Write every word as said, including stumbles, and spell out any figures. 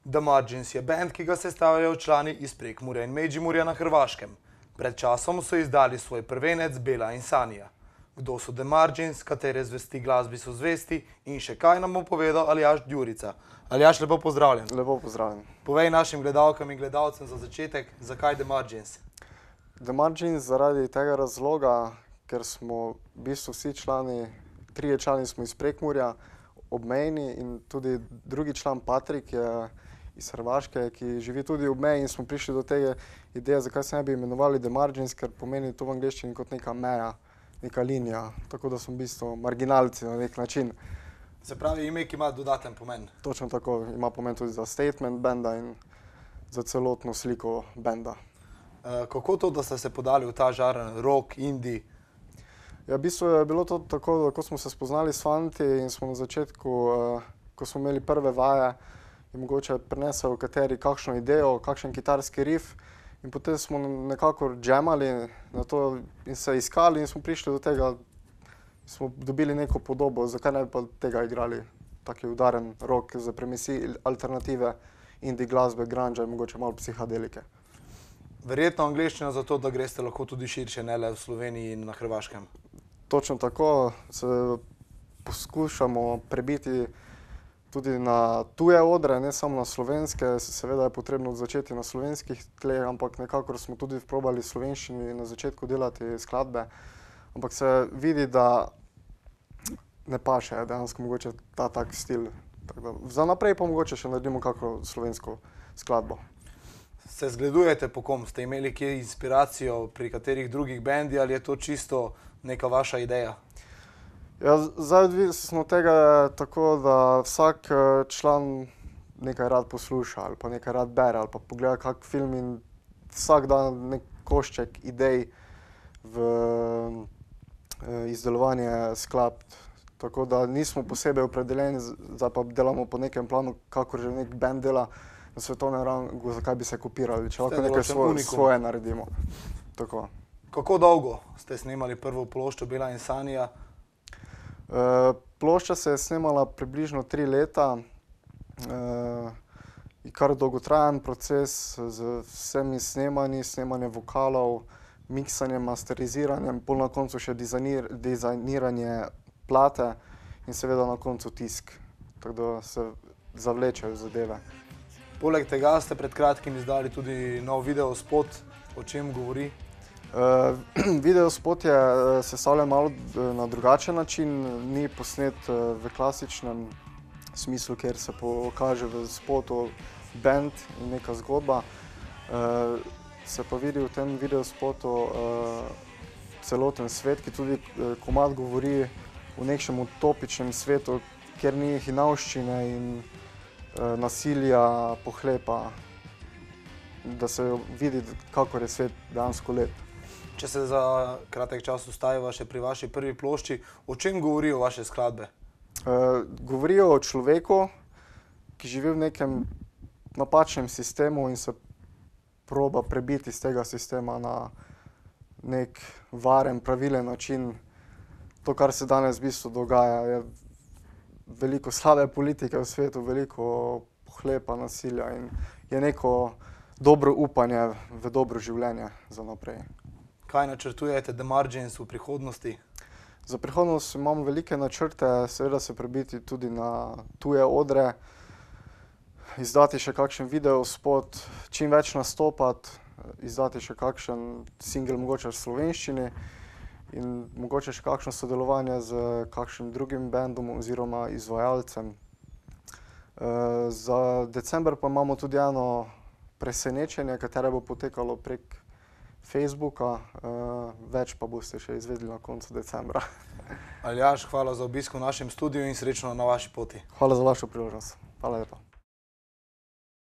The Margins je band, ki ga sestavljajo člani iz Prekmurja in Međimurja na Hrvaškem. Pred časom so izdali svoj prvenec Bela in Sanija. Kdo so The Margins, katere zvesti glasbi so zvesti in še kaj nam bo povedal Aljaž Djurica. Aljaž, lepo pozdravljen. Lepo pozdravljen. Povej našim gledalkam in gledalcem za začetek, zakaj The Margins? The Margins zaradi tega razloga, ker smo v bistvu vsi člani, trije člani smo iz Prekmurja, obmejni, in tudi drugi član Patrik je iz Hrvaške, ki živi tudi ob meji, in smo prišli do tega ideje, zakaj se ne bi imenovali The Margins, ker pomeni to v angleščini kot neka meja, neka linija, tako da smo v bistvu marginalci na nek način. Se pravi, ime, ki ima dodaten pomen. Točno tako, ima pomen tudi za statement benda in za celotno sliko benda. Kako to, da ste se podali v ta žar rock, indie? Ja, v bistvu je bilo to tako, da ko smo se spoznali s fanti in smo na začetku, ko smo imeli prve vaje, je mogoče prinesel kateri kakšno idejo, kakšen kitarski riff, in potem smo nekako džemali na to in se iskali in smo prišli do tega, smo dobili neko podobo, zakaj ne bi pa tega igrali, taki udaren rock za premisi alternative, indie glasbe, grunge in mogoče malo psihadelike. Verjetno angleščina zato, da greste lahko tudi širše, ne le v Sloveniji in na Hrvaškem. Točno tako, se poskušamo prebiti tudi na tuje odre, ne samo na slovenske. Seveda je potrebno začeti na slovenskih tleh, ampak nekako smo tudi probali v slovenščini na začetku delati skladbe. Ampak se vidi, da ne paše dejansko mogoče ta tak stil. Za naprej pa mogoče še naredimo kakšno slovensko skladbo. Se zgledujete po kom? Ste imeli kje inspiracijo pri katerih drugih bendi ali je to čisto neka vaša ideja? Ja, zdaj odvisno smo tega tako, da vsak član nekaj rad posluša ali pa nekaj rad bere ali pa pogleda kak film in vsak da nek košček idej v izdelovanje skladb. Tako da nismo posebej opredeljeni, zdaj pa delamo po nekem planu, kakor že nek band dela na svetovnem rangu, zakaj bi se kopirali, če lahko nekaj svoje naredimo. Tako. Kako dolgo ste snemali prvo ploščo Bela in Sanija? Plošča se je snemala približno tri leta. Kar dolgotrajen proces z vsemi snemanji, snemanje vokalov, miksanjem, masteriziranjem, pol na koncu še dizajniranje plate in seveda na koncu tisk. Tako da se zavlečejo zadeve. Poleg tega ste pred kratkim izdali tudi nov videospot. O čem govori? Videospot je sestavljen malo na drugačen način, ni posnet v klasičnem smislu, kjer se pokaže v spotu band in neka zgodba. Se pa vidi v tem videospotu celoten svet, ki tudi komad govori o nekšnem utopičnem svetu, kjer ni hinavščine in nasilja, pohlepa, da se vidi, kakor je svet dejansko lep. Če se za kratek čas ustaviva še pri vaši prvi plošči, o čem govorijo vaše skladbe? Govorijo o človeku, ki živi v nekem napačnem sistemu in se proba prebiti iz tega sistema na nek varen, pravilen način. To, kar se danes v bistvu dogaja, je veliko slabe politike v svetu, veliko pohlepa, nasilja in je neko dobro upanje v dobro življenje za naprej. Kaj načrtujete The Margins v prihodnosti? Za prihodnost imam velike načrte, seveda se prebiti tudi na tuje odre, izdati še kakšen videospot, čim več nastopati, izdati še kakšen singel mogoče v slovenščini in mogoče še kakšno sodelovanje z kakšnim drugim bandom oziroma izvajalcem. Za december pa imamo tudi eno presenečenje, katere bo potekalo prek Facebooka, več pa boste še izvedeli na koncu decembra. Aljaž, hvala za obisk v našem studiu in srečno na vaši poti. Hvala za vašo priložnost. Hvala lepa.